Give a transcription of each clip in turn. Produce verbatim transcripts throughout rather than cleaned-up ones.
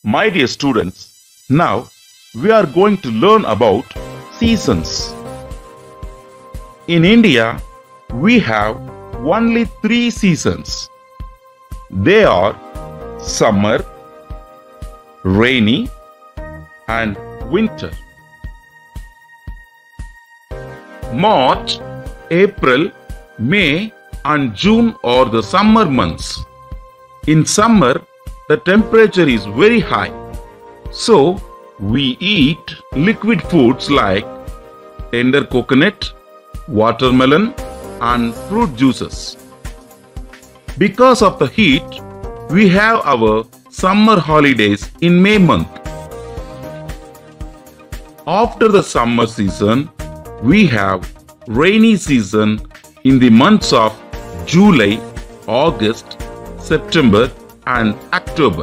My dear students, now we are going to learn about seasons. In India, we have only three seasons. They are summer, rainy, and winter. March, April, May, and June are the summer months. In summer, the temperature is very high, so we eat liquid foods like tender coconut, watermelon, and fruit juices. Because of the heat, we have our summer holidays in May month. After the summer season, we have rainy season in the months of July, August, September, and October.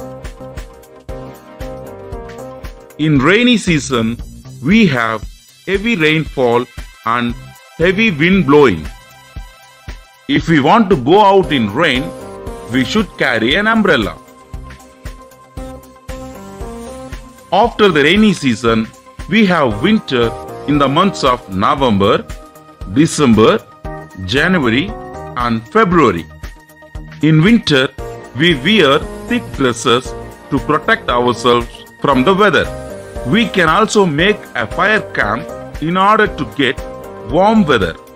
In rainy season, we have heavy rainfall and heavy wind blowing. If we want to go out in rain, we should carry an umbrella. After the rainy season, we have winter in the months of November, December, January, and February. In winter, we wear thick dresses to protect ourselves from the weather. We can also make a fire camp in order to get warm weather.